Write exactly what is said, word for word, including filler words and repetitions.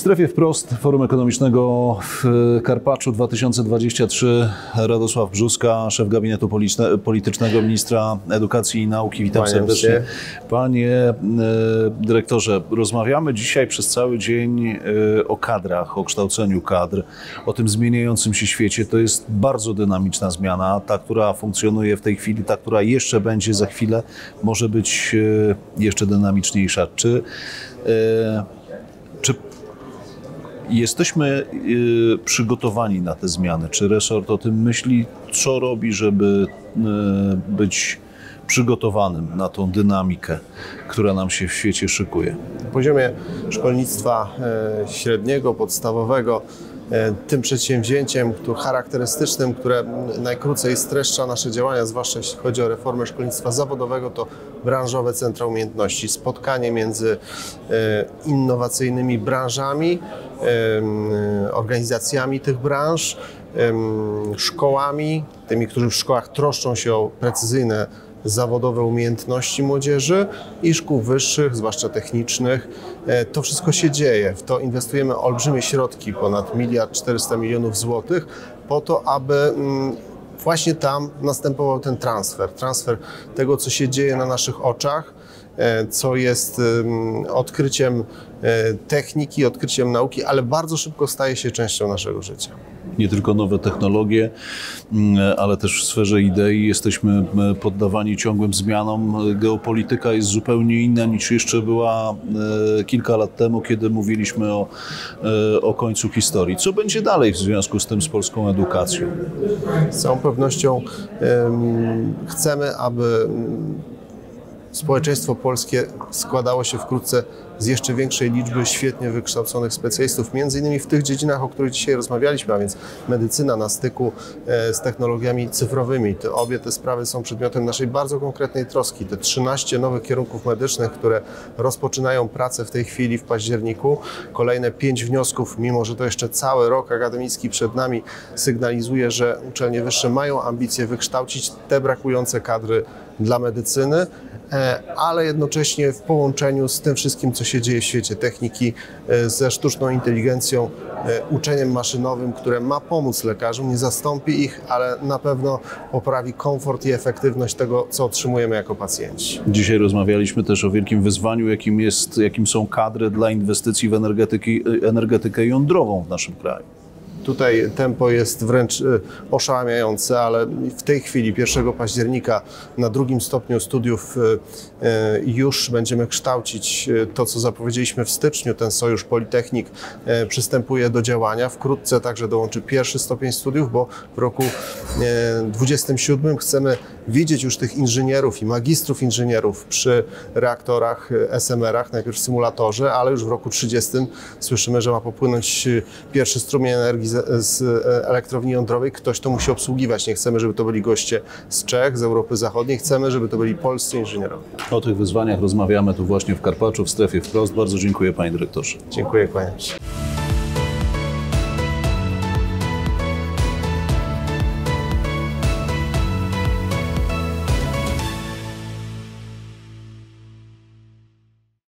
strefie wprost Forum Ekonomicznego w Karpaczu dwa tysiące dwudziesty trzeci Radosław Brzuska, szef gabinetu politycznego ministra edukacji i nauki. Witam Kłaniam serdecznie. się. Panie e, dyrektorze, rozmawiamy dzisiaj przez cały dzień e, o kadrach, o kształceniu kadr, o tym zmieniającym się świecie. To jest bardzo dynamiczna zmiana, ta, która funkcjonuje w tej chwili, ta, która jeszcze będzie za chwilę, może być e, jeszcze dynamiczniejsza. Czy e, Czy jesteśmy y, przygotowani na te zmiany? Czy resort o tym myśli? Co robi, żeby y, być przygotowanym na tą dynamikę, która nam się w świecie szykuje? Na poziomie szkolnictwa e, średniego, podstawowego, e, tym przedsięwzięciem który, charakterystycznym, które najkrócej streszcza nasze działania, zwłaszcza jeśli chodzi o reformę szkolnictwa zawodowego, to branżowe centra umiejętności. Spotkanie między e, innowacyjnymi branżami, e, organizacjami tych branż, e, szkołami, tymi, którzy w szkołach troszczą się o precyzyjne zawodowe umiejętności młodzieży i szkół wyższych, zwłaszcza technicznych. To wszystko się dzieje. W to inwestujemy olbrzymie środki, ponad miliard czterysta milionów złotych, po to, aby właśnie tam następował ten transfer. Transfer tego, co się dzieje na naszych oczach, co jest odkryciem techniki, odkryciem nauki, ale bardzo szybko staje się częścią naszego życia. Nie tylko nowe technologie, ale też w sferze idei jesteśmy poddawani ciągłym zmianom. Geopolityka jest zupełnie inna niż jeszcze była kilka lat temu, kiedy mówiliśmy o, o końcu historii. Co będzie dalej w związku z tym z polską edukacją? Z całą pewnością um, chcemy, aby społeczeństwo polskie składało się wkrótce z jeszcze większej liczby świetnie wykształconych specjalistów, między innymi w tych dziedzinach, o których dzisiaj rozmawialiśmy, a więc medycyna na styku z technologiami cyfrowymi. Te, obie te sprawy są przedmiotem naszej bardzo konkretnej troski. Te trzynaście nowych kierunków medycznych, które rozpoczynają pracę w tej chwili w październiku, kolejne pięć wniosków, mimo że to jeszcze cały rok akademicki przed nami, sygnalizuje, że uczelnie wyższe mają ambicje wykształcić te brakujące kadry dla medycyny, ale jednocześnie w połączeniu z tym wszystkim, co się dzieje w świecie techniki, ze sztuczną inteligencją, uczeniem maszynowym, które ma pomóc lekarzom, nie zastąpi ich, ale na pewno poprawi komfort i efektywność tego, co otrzymujemy jako pacjenci. Dzisiaj rozmawialiśmy też o wielkim wyzwaniu, jakim, jest, jakim są kadry dla inwestycji w energetykę, energetykę jądrową w naszym kraju. Tutaj tempo jest wręcz oszałamiające, ale w tej chwili, pierwszego października, na drugim stopniu studiów już będziemy kształcić to, co zapowiedzieliśmy w styczniu. Ten Sojusz Politechnik przystępuje do działania. Wkrótce także dołączy pierwszy stopień studiów, bo w roku dwudziestym siódmym chcemy widzieć już tych inżynierów i magistrów inżynierów przy reaktorach, S M R-ach, najpierw w symulatorze, ale już w roku trzydziestym słyszymy, że ma popłynąć pierwszy strumień energii z elektrowni jądrowej. Ktoś to musi obsługiwać. Nie chcemy, żeby to byli goście z Czech, z Europy Zachodniej. Chcemy, żeby to byli polscy inżynierowie. O tych wyzwaniach rozmawiamy tu właśnie w Karpaczu, w strefie wprost. Bardzo dziękuję, panie dyrektorze. Dziękuję, kłaniam się.